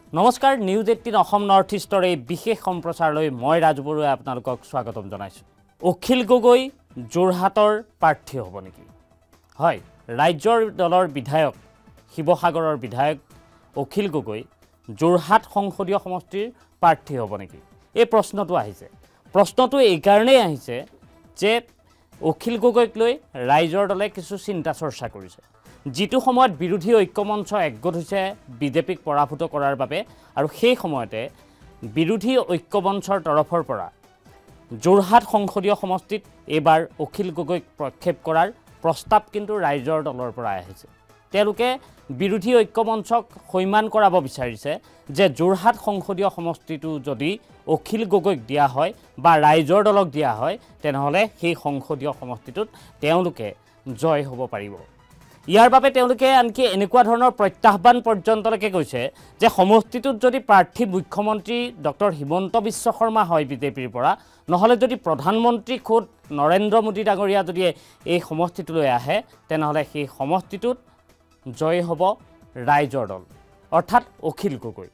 নমস্কাৰ news 18 Assam north ইষ্টৰ এই বিশেষ সম্প্ৰচাৰলৈ মই ৰাজু বৰুৱাই আপোনালোকক স্বাগতম জনাইছো। অখিল গগৈ যোৰহাটৰ প্ৰাৰ্থী হ'ব নেকি? হয়, ৰাজ্যৰ দলৰ বিধায়ক শিৱসাগৰৰ বিধায়ক অখিল গগৈ যোৰহাট সংসদীয় সমষ্টিৰ প্ৰাৰ্থী হ'ব নেকি? এই প্ৰশ্নটো আহিছে। প্ৰশ্নটো এই কাৰণেই আহিছে যে অখিল গগৈক লৈ ৰাজ্যৰ দলে কিছু চিন্তা চৰ্চা কৰিছে। যিটো সময়ত বিৰোধী ঐক্যমঞ্চ একগোট হৈছে বিজেপিক পৰাভূত কৰাৰ বাবে আৰু সেই সময়তে বিৰোধী ঐক্যমঞ্চৰ তৰফৰ পৰা যোৰহাট সংসদীয় সমষ্টিত এবাৰ অখিল গগৈক প্ৰক্ষেপ কৰাৰ প্ৰস্তাৱ কিন্তু ৰাজ্যৰ দলৰ পৰা আহিছে। তেওঁলোকে বিৰোধী ঐক্যমঞ্চক সৈমান কৰাব বিচাৰিছে যে যোৰহাট সংসদীয় সমষ্টিটো যদি অখিল গগৈক দিয়া হয় বা ৰাজ্যৰ দলক দিয়া হয় তেনেহ'লে সেই সংসদীয় সমষ্টিটোত তেওঁলোকে জয় হ'ব পাৰিব। ইয়াৰ বাবে তেওঁলোকে আনকি এনেকুৱা ধৰণৰ প্ৰত্যাহ্বান পৰ্যন্তলৈকে কৈছে যে সমষ্টিটোত যদি প্ৰাৰ্থী মুখ্যমন্ত্ৰী ডক্টৰ হিমন্ত বিশ্ব শৰ্মা হয় বিজেপিৰ পৰা, নহ'লে যদি প্ৰধানমন্ত্ৰী খোদ নৰেন্দ্ৰ মোদী ডাঙৰীয়া যদি এই সমষ্টিটোলৈ আহে তেনেহ'লে সেই সমষ্টিটোত জয় হ'ব ৰাইজৰ দল অৰ্থাৎ অখিল গগৈ।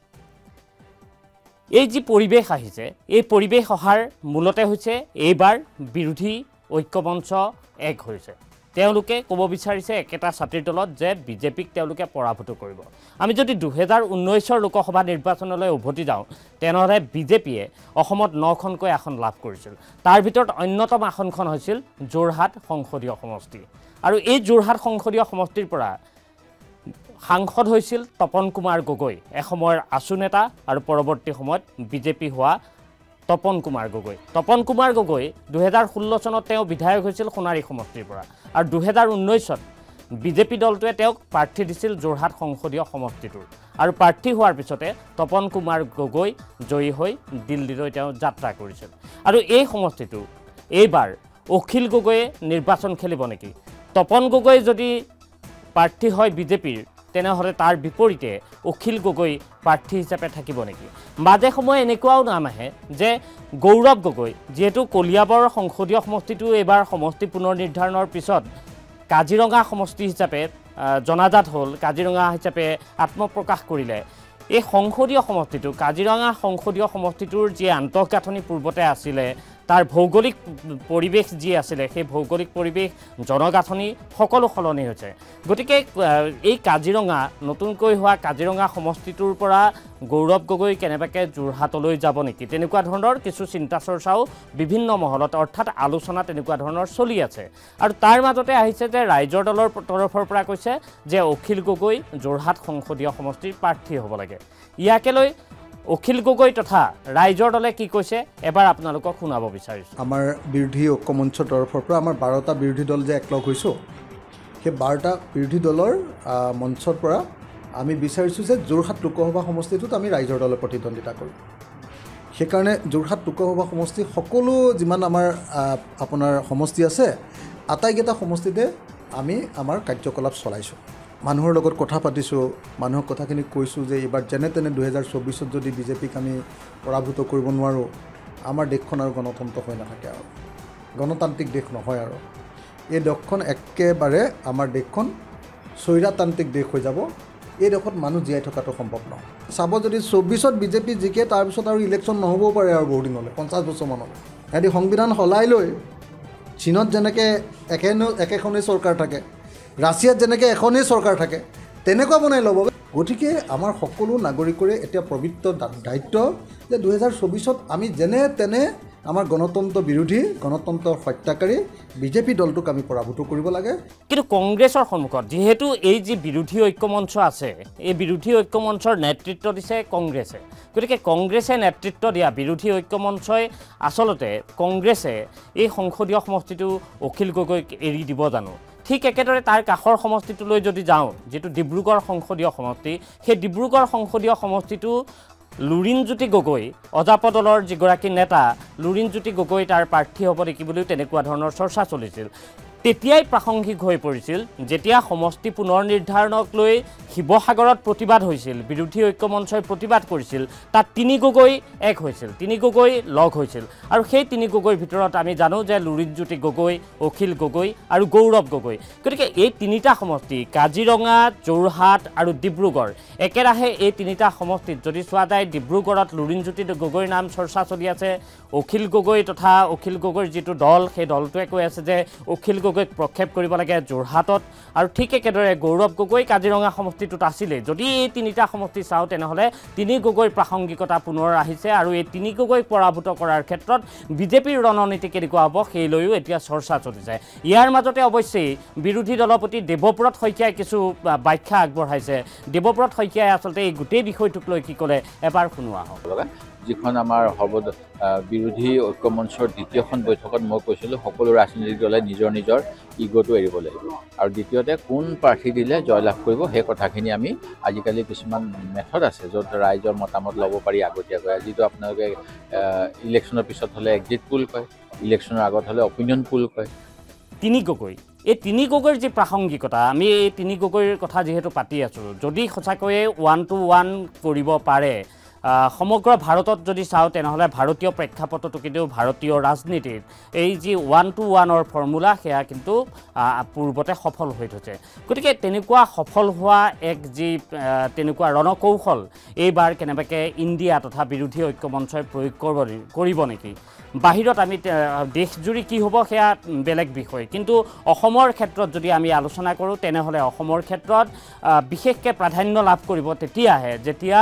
এই যি পৰিৱেশ আহিছে এই পৰিৱেশ অহাৰ মূলতে হৈছে এইবাৰ বিৰোধী ঐক্যমঞ্চ এক হৈছে। তেওঁলোকে ক'ব বিচাৰিছে একেটা ছাতিৰ তলত যে বিজেপিক তেওঁলোকে পৰাভূত কৰিব। আমি যদি 2019 লোকসভা নিৰ্বাচনলৈ উভতি যাওঁ তেনেহ'লে বিজেপিয়ে অসমত 9খনকৈ আসন লাভ কৰিছিল। তাৰ ভিতৰত অন্যতম আসনখন হৈছিল যোৰহাট সংসদীয় সমষ্টি আৰু এই যোৰহাট সংসদীয় সমষ্টিৰ পৰা সাংসদ হৈছিল তপন কুমাৰ গগৈ, এসময়ৰ আছু নেতা আৰু পৰৱৰ্তী সময়ত বিজেপি হোৱা তপন কুমাৰ গগৈ। তপন কুমাৰ গগৈ 2016 চনত তেওঁ বিধায়ক হৈছিল সোণাৰী সমষ্টিৰ পৰা আৰু 2019ত বিজেপি দলটোৱে তেওঁক প্ৰাৰ্থী দিছিল যোৰহাট সংসদীয় সমষ্টিটোৰ আৰু প্ৰাৰ্থী হোৱাৰ পিছতে তপন কুমাৰ গগৈ জয়ী হৈ দিল্লীলৈ তেওঁ যাত্ৰা কৰিছিল। আৰু এই সমষ্টিটো এইবাৰ অখিল গগৈয়ে নিৰ্বাচন খেলিব নেকি? তপন গগৈ যদি প্ৰাৰ্থী হয় বিজেপিৰ তেনেহ'লে তাৰ বিপৰীতে অখিল গগৈ প্ৰাৰ্থী হিচাপে থাকিব নেকি? মাজে সময়ে এনেকুৱাও নাম আহে যে গৌৰৱ গগৈ, যিহেতু কলিয়াবৰ সংসদীয় সমষ্টিটো এইবাৰ সমষ্টি পুনৰ নিৰ্ধাৰণৰ পিছত কাজিৰঙা সমষ্টি হিচাপে জনাজাত হ'ল, কাজিৰঙা হিচাপে আত্মপ্ৰকাশ কৰিলে। এই সংসদীয় সমষ্টিটো কাজিৰঙা সংসদীয় সমষ্টিটোৰ যি আন্তঃগাঁথনি পূৰ্বতে আছিলে, তাৰ ভৌগোলিক পৰিৱেশ যি আছিলে সেই ভৌগোলিক পৰিৱেশ জনগাঁথনি সকলো সলনি হৈছে। গতিকে এই কাজিৰঙা নতুনকৈ হোৱা কাজিৰঙা সমষ্টিটোৰ পৰা গৌৰৱ গগৈ কেনেবাকৈ যোৰহাটলৈ যাব নেকি? তেনেকুৱা ধৰণৰ কিছু চিন্তা চৰ্চাও বিভিন্ন মহলত অৰ্থাৎ আলোচনা তেনেকুৱা ধৰণৰ চলি আছে। আৰু তাৰ মাজতে আহিছে যে ৰাইজৰ দলৰ তৰফৰ পৰা কৈছে যে অখিল গগৈ যোৰহাট সংসদীয় সমষ্টিৰ প্ৰাৰ্থী হ'ব লাগে। ইয়াকে লৈ অখিল গগৈ তথা ৰাইজৰ দলে কি কৈছে এবাৰ আপোনালোকক শুনাব বিচাৰিছোঁ। আমাৰ বিৰোধী ঐক্যমঞ্চৰ তৰফৰ পৰা আমাৰ 12টা বিৰোধী দল যে একলগ হৈছোঁ, সেই 12টা বিৰোধী দলৰ মঞ্চৰ পৰা আমি বিচাৰিছোঁ যে যোৰহাট লোকসভা সমষ্টিটোত আমি ৰাইজৰ দলে প্ৰতিদ্বন্দ্বিতা কৰোঁ। সেইকাৰণে যোৰহাট লোকসভা সমষ্টি সকলো যিমান আমাৰ আপোনাৰ সমষ্টি আছে আটাইকেইটা সমষ্টিতে আমি আমাৰ কাৰ্যকলাপ চলাইছোঁ। মানুহৰ লগত কথা পাতিছোঁ, মানুহক কথাখিনি কৈছোঁ যে এইবাৰ যেনে তেনে 2024ত যদি বিজেপিক আমি পৰাভূত কৰিব নোৱাৰোঁ আমাৰ দেশখন আৰু গণতন্ত্ৰ হৈ নাথাকে, আৰু গণতান্ত্ৰিক দেশ নহয়। আৰু এই দেশখন একেবাৰে আমাৰ দেশখন স্বৈৰতান্ত্ৰিক দেশ হৈ যাব। এই দেশত মানুহ জীয়াই থকাটো সম্ভৱ নহয়। চাব যদি 24ত বিজেপি জিকে তাৰপিছত আৰু ইলেকশ্যন নহ'বও পাৰে আৰু বহুদিনলৈ 50 বছৰমানলৈ। সিহঁতি সংবিধান সলাই লৈ চীনত যেনেকৈ একেখনেই চৰকাৰ থাকে, ৰাছিয়াত যেনেকৈ এখনেই চৰকাৰ থাকে তেনেকুৱা বনাই ল'ব। গতিকে আমাৰ সকলো নাগৰিকৰে এতিয়া পবিত্ৰ দায়িত্ব যে 2024ত আমি যেনে তেনে আমাৰ গণতন্ত্ৰ বিৰোধী গণতন্ত্ৰ হত্যাকাৰী বিজেপি দলটোক আমি পৰাভূত কৰিব লাগে। কিন্তু কংগ্ৰেছৰ সন্মুখত যিহেতু এই যি বিৰোধী ঐক্যমঞ্চ আছে এই বিৰোধী ঐক্যমঞ্চৰ নেতৃত্ব দিছে কংগ্ৰেছে। গতিকে কংগ্ৰেছে নেতৃত্ব দিয়া বিৰোধী ঐক্যমঞ্চই আচলতে কংগ্ৰেছে এই সংসদীয় সমষ্টিটো অখিল গগৈক এৰি দিব জানো? ঠিক একেদৰে তাৰ কাষৰ সমষ্টিটোলৈ যদি যাওঁ, যিটো ডিব্ৰুগড় সংসদীয় সমষ্টি, সেই ডিব্ৰুগড় সংসদীয় সমষ্টিটো লুৰিণজ্যোতি গগৈ অজাপ দলৰ যিগৰাকী নেতা লুৰিণজ্যোতি গগৈ তাৰ প্ৰাৰ্থী হ'ব নেকি বুলিও তেনেকুৱা ধৰণৰ চৰ্চা চলিছিল। তেতিয়াই প্ৰাসংগিক হৈ পৰিছিল যেতিয়া সমষ্টি পুনৰ নিৰ্ধাৰণক লৈ শিৱসাগৰত প্ৰতিবাদ হৈছিল বিৰোধী ঐক্য মঞ্চই প্ৰতিবাদ কৰিছিল তাত তিনি গগৈ এক হৈছিল তিনি গগৈ লগ হৈছিল আৰু সেই তিনি গগৈৰ ভিতৰত আমি জানো যে লুৰিণজ্যোতি গগৈ অখিল গগৈ আৰু গৌৰৱ গগৈ গতিকে এই তিনিটা সমষ্টি কাজিৰঙা যোৰহাট আৰু ডিব্ৰুগড় একেৰাহে এই তিনিটা সমষ্টিত যদি চোৱা যায় ডিব্ৰুগড়ত লুৰিণজ্যোতি গগৈৰ নাম চৰ্চা চলি আছে অখিল গগৈ তথা অখিল গগৈৰ যিটো দল সেই দলটোৱে কৈ আছে যে অখিল গগৈক প্ৰক্ষেপ কৰিব লাগে যোৰহাটত আৰু ঠিক একেদৰে গৌৰৱ গগৈ কাজিৰঙা সমষ্টিটোত আছিলে যদি এই তিনিটা সমষ্টি চাওঁ তেনেহ'লে তিনি গগৈৰ প্ৰাসংগিকতা পুনৰ আহিছে আৰু এই তিনি গগৈক পৰাভূত কৰাৰ ক্ষেত্ৰত বিজেপিৰ ৰণনীতি কেনেকুৱা হ'ব সেই লৈও এতিয়া চৰ্চা চলিছে ইয়াৰ মাজতে অৱশ্যেই বিৰোধী দলপতি দেৱব্ৰত শইকীয়াই কিছু ব্যাখ্যা আগবঢ়াইছে দেৱব্ৰত শইকীয়াই আচলতে এই গোটেই বিষয়টোক লৈ কি ক'লে এবাৰ শুনোৱা হওক যিখন আমাৰ বিৰোধী ঐক্য মঞ্চৰ দ্বিতীয়খন বৈঠকত মই কৈছিলোঁ সকলো ৰাজনৈতিক দলে নিজৰ নিজৰ ইগ'টো এৰিব লাগিব আৰু দ্বিতীয়তে কোন প্ৰাৰ্থী দিলে জয়লাভ কৰিব সেই কথাখিনি আমি আজিকালি কিছুমান মেথড আছে য'ত ৰাইজৰ মতামত ল'ব পাৰি আগতীয়াকৈ যিটো আপোনালোকে ইলেকশ্যনৰ পিছত হ'লে এক্সিট পোল কয় ইলেকশ্যনৰ আগত হ'লে অপিনিয়ন পোল কয় তিনি গগৈ এই তিনি গগৈৰ যি প্ৰাসংগিকতা আমি এই তিনি গগৈৰ কথা যিহেতু পাতি আছোঁ যদি সঁচাকৈয়ে 1-to-1 কৰিব পাৰে সমগ্ৰ ভাৰতত যদি চাওঁ তেনেহ'লে ভাৰতীয় প্ৰেক্ষাপটতো কিন্তু ভাৰতীয় ৰাজনীতিৰ এই যি 1-to-1ৰ ফৰ্মুলা সেয়া কিন্তু পূৰ্বতে সফল হৈ থৈছে গতিকে তেনেকুৱা সফল হোৱা এক যি তেনেকুৱা ৰণকৌশল এইবাৰ কেনেবাকৈ ইণ্ডিয়া তথা বিৰোধী ঐক্য মঞ্চই প্ৰয়োগ কৰিব নেকি বাহিৰত আমি দেশজুৰি কি হ'ব সেয়া বেলেগ বিষয় কিন্তু অসমৰ ক্ষেত্ৰত যদি আমি আলোচনা কৰোঁ তেনেহ'লে অসমৰ ক্ষেত্ৰত বিশেষকৈ প্ৰাধান্য লাভ কৰিব তেতিয়াহে যেতিয়া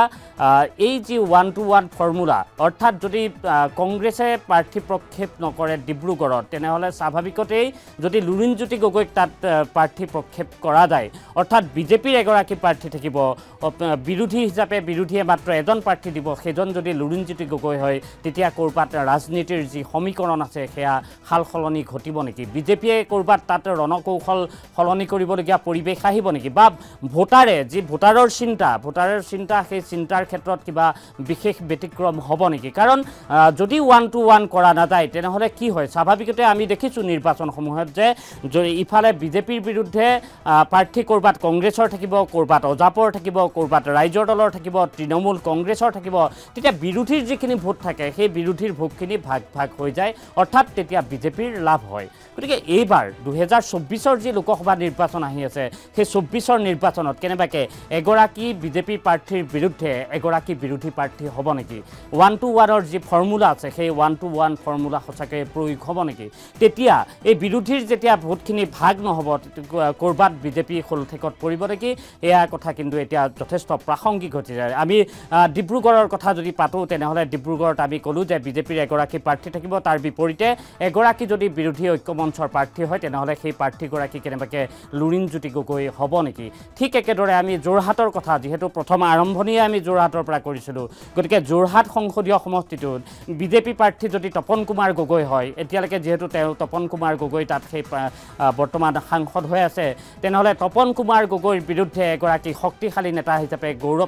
এই যি 1-to-1 ফৰ্মুলা অৰ্থাৎ যদি কংগ্ৰেছে প্ৰাৰ্থী প্ৰক্ষেপ নকৰে ডিব্ৰুগড়ত তেনেহ'লে স্বাভাৱিকতেই যদি লুৰিণজ্যোতি গগৈক তাত প্ৰাৰ্থী প্ৰক্ষেপ কৰা যায় অৰ্থাৎ বিজেপিৰ এগৰাকী প্ৰাৰ্থী থাকিব বিৰোধী হিচাপে বিৰোধীয়ে মাত্ৰ এজন প্ৰাৰ্থী দিব সেইজন যদি লুৰিণজ্যোতি গগৈ হয় তেতিয়া ক'ৰবাত ৰাজনীতিৰ যি সমীকৰণ আছে সেয়া সাল সলনি ঘটিব নেকি বিজেপিয়ে ক'ৰবাত তাত ৰণকৌশল সলনি কৰিবলগীয়া পৰিৱেশ আহিব নেকি বা ভোটাৰে যি ভোটাৰৰ চিন্তা সেই চিন্তাৰ ক্ষেত্ৰত কিবা বিশেষ ব্যতিক্ৰম হ'ব নেকি কাৰণ যদি 1-to-1 কৰা নাযায় তেনেহ'লে কি হয় স্বাভাৱিকতে আমি দেখিছোঁ নিৰ্বাচনসমূহত যে ইফালে বিজেপিৰ বিৰুদ্ধে প্ৰাৰ্থী ক'ৰবাত কংগ্ৰেছৰ থাকিব ক'ৰবাত অজাপৰ থাকিব ক'ৰবাত ৰাইজৰ দলৰ থাকিব তৃণমূল কংগ্ৰেছৰ থাকিব তেতিয়া বিৰোধীৰ যিখিনি ভোট থাকে সেই বিৰোধীৰ ভোটখিনি ভাগ হৈ যায় অৰ্থাৎ তেতিয়া বিজেপিৰ লাভ হয় গতিকে এইবাৰ 2024ৰ যি লোকসভা নিৰ্বাচন আহি আছে সেই 24ৰ নিৰ্বাচনত কেনেবাকৈ এগৰাকী বিজেপি প্ৰাৰ্থীৰ বিৰুদ্ধে এগৰাকী বিৰোধী প্ৰাৰ্থী হ'ব নেকি 1-to-1ৰ যি ফৰ্মুলা আছে সেই 1-to-1 ফৰ্মুলা সঁচাকৈ প্ৰয়োগ হ'ব নেকি তেতিয়া এই বিৰোধীৰ যেতিয়া ভোটখিনি ভাগ নহ'ব ক'ৰবাত বিজেপি শোলঠেকত পৰিব নেকি এয়া কথা কিন্তু এতিয়া যথেষ্ট প্ৰাসংগিক হৈ যায় আমি ডিব্ৰুগড়ৰ কথা যদি পাতোঁ তেনেহ'লে ডিব্ৰুগড়ত আমি ক'লোঁ যে বিজেপিৰ এগৰাকী প্ৰাৰ্থী থাকিব তাৰ বিপৰীতে এগৰাকী যদি বিৰোধী ঐক্য মঞ্চৰ প্ৰাৰ্থী হয় তেনেহ'লে সেই প্ৰাৰ্থীগৰাকী কেনেবাকৈ লুৰিণজ্যোতি গগৈ হ'ব নেকি ঠিক একেদৰে আমি যোৰহাটৰ কথা যিহেতু প্ৰথম আৰম্ভণিয়ে আমি যোৰহাটৰ পৰা কৰিছিলোঁ গতিকে যোৰহাট সংসদীয় সমষ্টিটোত বিজেপি প্ৰাৰ্থী যদি তপন কুমাৰ গগৈ হয় এতিয়ালৈকে যিহেতু তেওঁ তপন কুমাৰ গগৈ তাত সেই বৰ্তমান সাংসদ হৈ আছে তেনেহ'লে তপন কুমাৰ গগৈৰ বিৰুদ্ধে এগৰাকী শক্তিশালী নেতা হিচাপে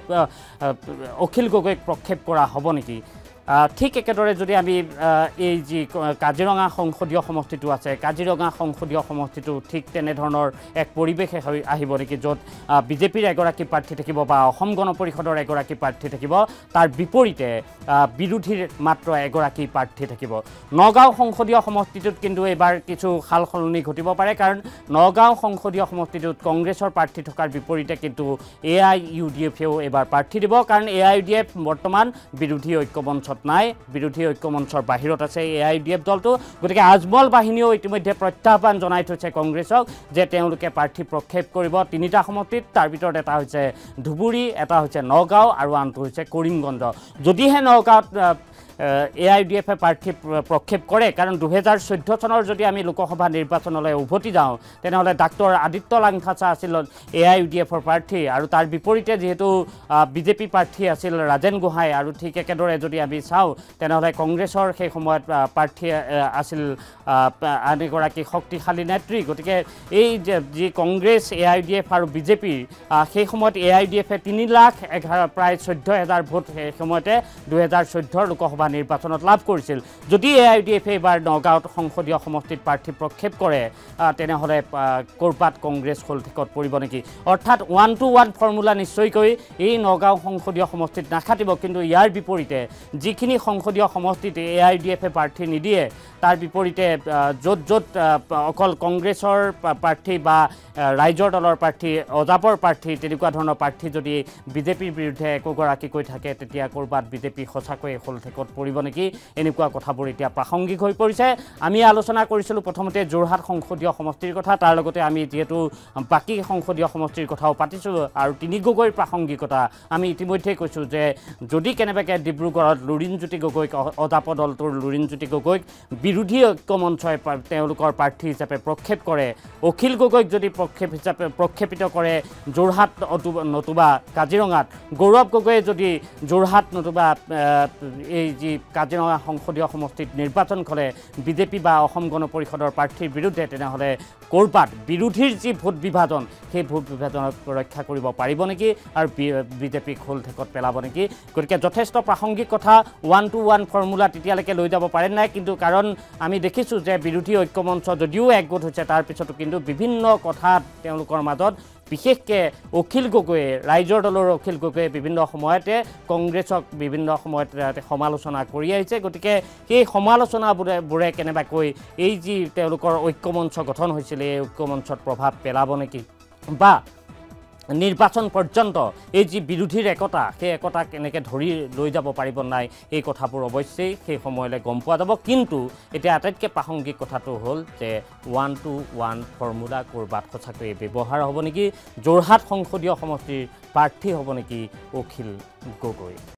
অখিল গগৈক প্ৰক্ষেপ কৰা হ'ব নেকি ঠিক একেদৰে যদি আমি এই যি কাজিৰঙা সংসদীয় সমষ্টিটো আছে কাজিৰঙা সংসদীয় সমষ্টিটো ঠিক তেনেধৰণৰ এক পৰিৱেশ আহিব নেকি য'ত বিজেপিৰ এগৰাকী প্ৰাৰ্থী থাকিব বা অসম গণ পৰিষদৰ এগৰাকী প্ৰাৰ্থী থাকিব তাৰ বিপৰীতে বিৰোধীৰ মাত্ৰ এগৰাকী প্ৰাৰ্থী থাকিব নগাঁও সংসদীয় সমষ্টিটোত কিন্তু এইবাৰ কিছু সাল সলনি ঘটিব পাৰে কাৰণ নগাঁও সংসদীয় সমষ্টিটোত কংগ্ৰেছৰ প্ৰাৰ্থী থকাৰ বিপৰীতে কিন্তু AIUDFেও এইবাৰ প্ৰাৰ্থী দিব কাৰণ AIUDF বৰ্তমান বিৰোধী ঐক্য মঞ্চ নাই বিৰোধী ঐক্য মঞ্চৰ বাহিৰত আছে AIUDF দলটো গতিকে আজমল বাহিনীও ইতিমধ্যে প্ৰত্যাহ্বান জনাই থৈছে কংগ্ৰেছক যে তেওঁলোকে প্ৰাৰ্থী প্ৰক্ষেপ কৰিব তিনিটা সমষ্টিত তাৰ ভিতৰত এটা হৈছে ধুবুৰী এটা হৈছে নগাঁও আৰু আনটো হৈছে কৰিমগঞ্জ যদিহে নগাঁৱত AIUDFে প্ৰাৰ্থী প্ৰক্ষেপ কৰে কাৰণ 2014 চনৰ যদি আমি লোকসভা নিৰ্বাচনলৈ উভতি যাওঁ তেনেহ'লে ডাক্তৰ আদিত্য লাংথাচা আছিল AIUDFৰ প্ৰাৰ্থী আৰু তাৰ বিপৰীতে যিহেতু বিজেপি প্ৰাৰ্থী আছিল ৰাজেন গোহাঁই আৰু ঠিক একেদৰে যদি আমি চাওঁ তেনেহ'লে কংগ্ৰেছৰ সেই সময়ত প্ৰাৰ্থী আছিল আন এগৰাকী শক্তিশালী নেত্ৰী গতিকে এই যি কংগ্ৰেছ AIUDF আৰু বিজেপিৰ সেই সময়ত AIUDFে 3,11,000 প্ৰায় 14,000 ভোট সেই সময়তে 2014 লোকসভা লোকসভা নিৰ্বাচনত লাভ কৰিছিল যদি AIUDF এবাৰ নগাঁৱত সংসদীয় সমষ্টিত প্ৰাৰ্থী প্ৰক্ষেপ কৰে তেনেহ'লে ক'ৰবাত কংগ্ৰেছ খোলঠেকত পৰিব নেকি অৰ্থাৎ 1-to-1 ফৰ্মুলা নিশ্চয়কৈ এই নগাঁও সংসদীয় সমষ্টিত নাখাটিব কিন্তু ইয়াৰ বিপৰীতে যিখিনি সংসদীয় সমষ্টিত AIUDF প্ৰাৰ্থী নিদিয়ে তাৰ বিপৰীতে য'ত অকল কংগ্ৰেছৰ প্ৰাৰ্থী বা ৰাইজৰ দলৰ প্ৰাৰ্থী অজাপৰ প্ৰাৰ্থী তেনেকুৱা ধৰণৰ প্ৰাৰ্থী যদি বিজেপিৰ বিৰুদ্ধে একোগৰাকীকৈ থাকে তেতিয়া ক'ৰবাত বিজেপি সঁচাকৈ খোলঠেকত পৰিব নেকি এনেকুৱা কথাবোৰ এতিয়া প্ৰাসংগিক হৈ পৰিছে আমি আলোচনা কৰিছিলোঁ প্ৰথমতে যোৰহাট সংসদীয় সমষ্টিৰ কথা তাৰ লগতে আমি যিহেতু বাকী সংসদীয় সমষ্টিৰ কথাও পাতিছোঁ আৰু তিনি গগৈৰ প্ৰাসংগিকতা আমি ইতিমধ্যে কৈছোঁ যে যদি কেনেবাকৈ ডিব্ৰুগড়ত লুৰিণজ্যোতি গগৈক অজাপ দলটোৰ লুৰিণজ্যোতি গগৈক বিৰোধী ঐক্যমঞ্চই তেওঁলোকৰ প্ৰাৰ্থী হিচাপে প্ৰক্ষেপ কৰে অখিল গগৈক যদি প্ৰক্ষেপিত কৰে যোৰহাট নতুবা কাজিৰঙাত গৌৰৱ গগৈয়ে যদি যোৰহাট নতুবা এই যি কাজিৰঙা সংসদীয় সমষ্টিত নিৰ্বাচন কৰে বিজেপি বা অসম গণ পৰিষদৰ প্ৰাৰ্থীৰ বিৰুদ্ধে তেনেহ'লে ক'ৰবাত বিৰোধীৰ যি ভোট বিভাজন সেই ভোট বিভাজনক ৰক্ষা কৰিব পাৰিব নেকি আৰু বিজেপিক খোলঠেকত পেলাব নেকি গতিকে যথেষ্ট প্ৰাসংগিক কথা 1-to-1 ফৰ্মুলা তেতিয়ালৈকে লৈ যাব পাৰে নাই কিন্তু কাৰণ আমি দেখিছোঁ যে বিৰোধী ঐক্যমঞ্চ যদিও একগোট হৈছে তাৰ পিছতো কিন্তু বিভিন্ন কথা তেওঁলোকৰ মাজত বিশেষকৈ অখিল গগৈয়ে ৰাইজৰ দলৰ অখিল গগৈয়ে বিভিন্ন সময়তে কংগ্ৰেছক বিভিন্ন সময়ত সমালোচনা কৰি আহিছে গতিকে সেই সমালোচনাবোৰে কেনেবাকৈ এই যি তেওঁলোকৰ ঐক্যমঞ্চ গঠন হৈছিল এই ঐক্যমঞ্চত প্ৰভাৱ পেলাব নেকি বা নিৰ্বাচন পৰ্যন্ত এই যি বিৰোধীৰ একতা সেই একতা কেনেকৈ ধৰি লৈ যাব পাৰিব নাই এই কথাবোৰ অৱশ্যেই সেই সময়লৈ গম পোৱা যাব কিন্তু এতিয়া আটাইতকৈ প্ৰাসংগিক কথাটো হ'ল যে 1-to-1 ফৰ্মুলা ক'ৰবাত সঁচাকৈ ব্যৱহাৰ হ'ব নেকি যোৰহাট সংসদীয় সমষ্টিৰ প্ৰাৰ্থী হ'ব নেকি অখিল গগৈ